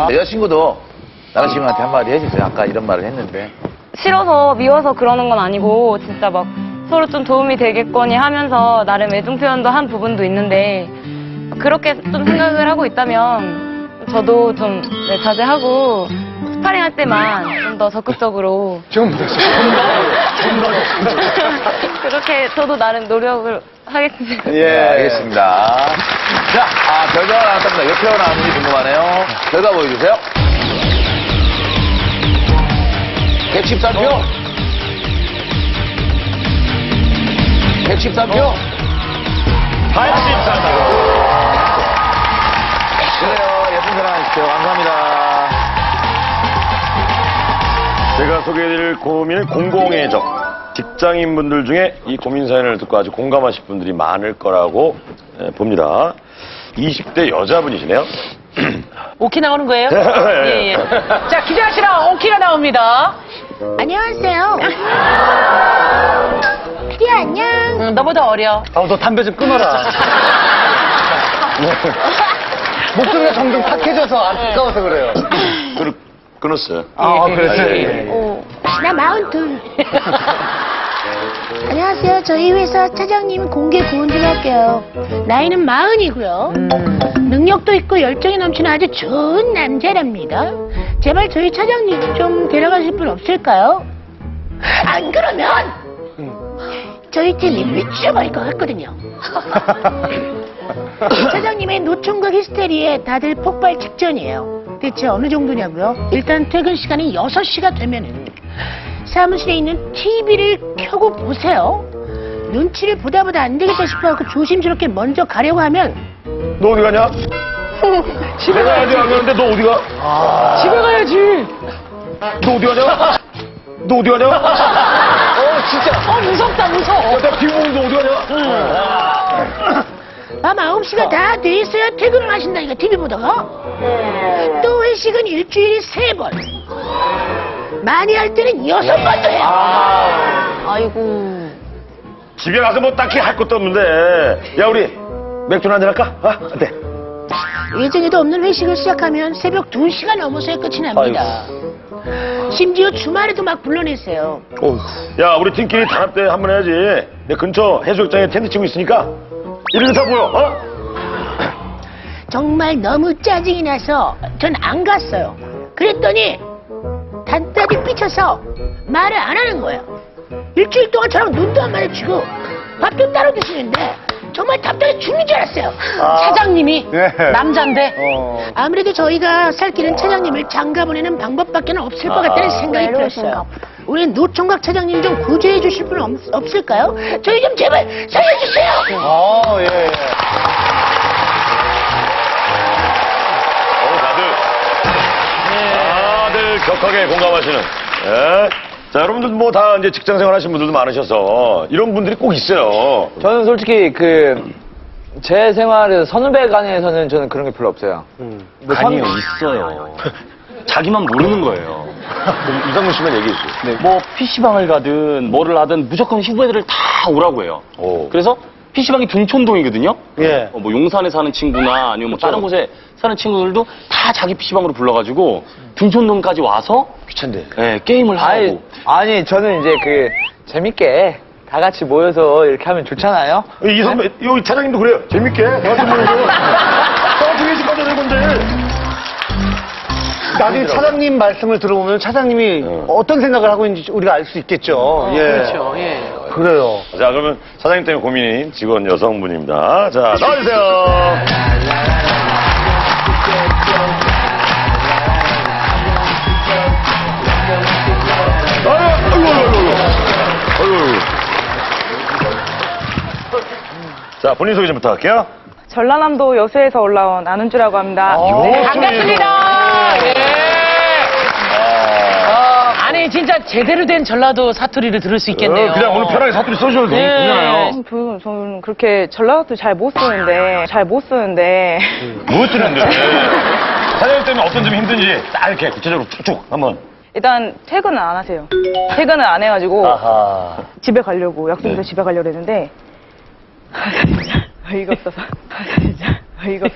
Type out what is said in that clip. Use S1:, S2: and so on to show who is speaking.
S1: 여자친구도 남자친구한테 한마디 해주세요. 아까 이런 말을 했는데.
S2: 싫어서 미워서 그러는 건 아니고 진짜 막 서로 좀 도움이 되겠거니 하면서 나름 애정 표현도 한 부분도 있는데 그렇게 좀 생각을 하고 있다면 저도 좀 자제하고 스파링 할 때만 좀 더 적극적으로 그렇게 저도 나름 노력을 하겠습니다.
S1: 예, 알겠습니다. 자, 결과가 나왔습니다. 몇 표가 나왔는지 궁금하네요. 결과 보여주세요. 113표. 113표.
S3: 84표.
S1: 그래요. 예쁜 사랑 하십시오. 감사합니다.
S3: 제가 소개해드릴 고민은 공공의 적. 직장인분들 중에 이 고민 사연을 듣고 아주 공감하실 분들이 많을 거라고 봅니다. 20대 여자분이시네요.
S4: 오키 나오는 거예요?
S3: 예.
S4: 예, 예. 자, 기대하시라. 오키가 나옵니다.
S5: 안녕하세요. 피디 안녕.
S4: 응, 너보다 어려.
S6: 너 담배 좀 끊어라. 목소리가 점점 탁해져서 안타까워서 그래요.
S3: 끊었어요.
S6: 그랬어요.
S5: 나 42. 안녕하세요. 저희 회사 차장님 공개 구원 좀 할게요. 나이는 40이고요. 능력도 있고 열정이 넘치는 아주 좋은 남자랍니다. 제발 저희 차장님 좀 데려가실 분 없을까요? 안 그러면 저희 팀이 미쳐버릴 것 같거든요. 차장님의 노총각 히스테리에 다들 폭발 직전이에요. 대체 어느 정도냐고요? 일단 퇴근 시간이 6시가 되면은 사무실에 있는 TV를 켜고 보세요. 눈치를 보다 안 되겠다 싶어서 조심스럽게 먼저 가려고 하면
S3: 너 어디 가냐? 집에 가야지 안 가는데 너 어디 가?
S4: 집에 가야지.
S3: 너 어디 가냐? 너 어디 가냐?
S4: 진짜. 무섭다, 무서워.
S3: 나 비보면 너 어디 가냐?
S5: 밤 9시가 다 돼 있어야 퇴근을 하신다니까 TV 보다가. 또 회식은 일주일에 3번. 많이 할 때는 6번도 해요.
S2: 아이고.
S3: 집에 가서 뭐 딱히 할 것도 없는데. 야, 우리 맥주 한잔 할까? 어때?
S5: 예정에도 없는 회식을 시작하면 새벽 2시가 넘어서야 끝이 납니다. 심지어 주말에도 막 불러내세요.
S3: 야, 우리 팀끼리 단합대 한번 해야지. 내 근처 해수욕장에 텐트 치고 있으니까 이런 거 다 보여,
S5: 정말 너무 짜증이 나서 전 안 갔어요. 그랬더니 단답이 삐쳐서 말을 안 하는 거예요. 일주일 동안 저랑 눈도 안 마주치고 밥도 따로 드시는데 정말 답답해 죽는 줄 알았어요.
S4: 차장님이
S6: 네.
S4: 남잔데.
S5: 아무래도 저희가 살 길은 차장님을 장가 보내는 방법밖에 없을 것 같다는 생각이 들었어요. 우리 노총각 차장님 좀 구제해 주실 분 없을까요? 저희 좀 제발 살려주세요.
S6: 예.
S3: 다들 격하게 공감하시는. 예. 자, 여러분들 뭐 다 이제 직장 생활 하시는 분들도 많으셔서 이런 분들이 꼭 있어요.
S7: 저는 솔직히 제 생활에서 선후배 간에서는 저는 그런 게 별로 없어요.
S8: 아니요, 있어요. 자기만 모르는 거예요.
S3: 그럼 이상문 씨만 얘기해 주세요.
S8: 네, 뭐 PC방을 가든 뭐를 하든 무조건 후배들을 다 오라고 해요. 그래서 PC방이 둔촌동이거든요.
S6: 예.
S8: 뭐 용산에 사는 친구나 아니면 뭐 다른 곳에 사는 친구들도 다 자기 PC방으로 불러가지고 둔촌동까지 와서
S3: 귀찮대.
S8: 네, 게임을 하고.
S7: 아니, 저는 이제 재밌게 다 같이 모여서 이렇게 하면 좋잖아요.
S3: 이 선배, 여기 차장님도 그래요. 재밌게. 내가 좀 모여서. 나중에 회식 가자, 내 건데.
S6: 나중에 차장님 말씀을 들어보면 차장님이 어떤 생각을 하고 있는지 우리가 알 수 있겠죠. 예.
S4: 그렇죠, 예.
S6: 그래요.
S3: 자, 그러면 사장님 때문에 고민인 직원 여성분입니다. 자, 나와주세요. 자, 본인 소개 좀 부탁할게요.
S2: 전라남도 여수에서 올라온 안은주라고 합니다.
S4: 반갑습니다. 예. 아니, 진짜 제대로 된 전라도 사투리를 들을 수 있겠네요.
S3: 그냥 오늘 편하게 사투리 써주셔도 되잖아요.
S2: 저는 그렇게 전라도 잘 못 쓰는데.
S3: 뭐 쓰는데? 사장님 때문에 어떤 점이 힘든지 딱 이렇게 구체적으로 쭉쭉 한번.
S2: 일단 퇴근을 안 하세요. 퇴근을 안 해가지고
S6: 아하.
S2: 집에 가려고 약속해서 집에 가려고 했는데 진짜 어이가 없어서 진짜 어이가